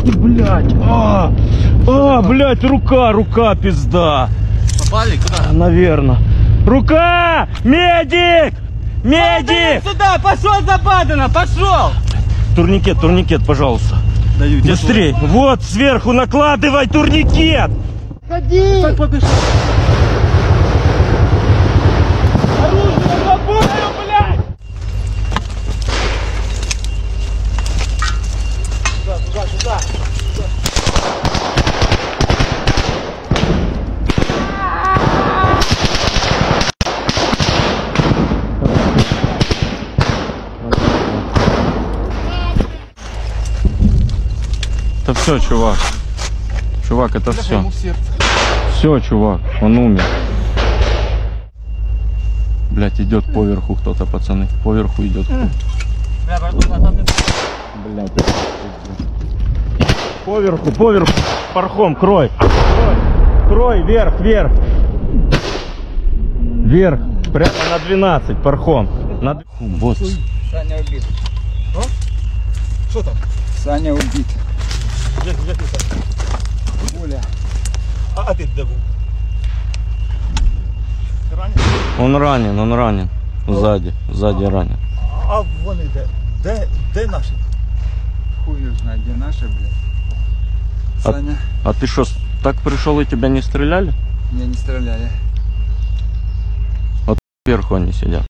Блядь, блядь, рука, пизда. Попали? Куда? Наверное. Рука! Медик! Медик! Сюда, пошел Забадина, пошел! Турникет, пожалуйста. Даю, быстрей. Вот, сверху накладывай турникет. Ходи! Так побежал. Оружие забою, блядь! Сюда. Это все, чувак. Чувак, это все. Все, чувак, он умер. Блять, идет поверху кто-то, пацаны. Поверху идет. Блять. Поверху. Пархом, крой. Крой, вверх. Вверх. Прямо на 12, пархом. Босс. Саня убит. Что там? Саня убит. Где ты? Гуля. А ты где был? Ты ранен? Он ранен. Сзади ранен. А вони де наші? Хую знает, где наша, блядь. Саня. А ты что, так пришел и тебя не стреляли? Не стреляли. Вот вверху они сидят.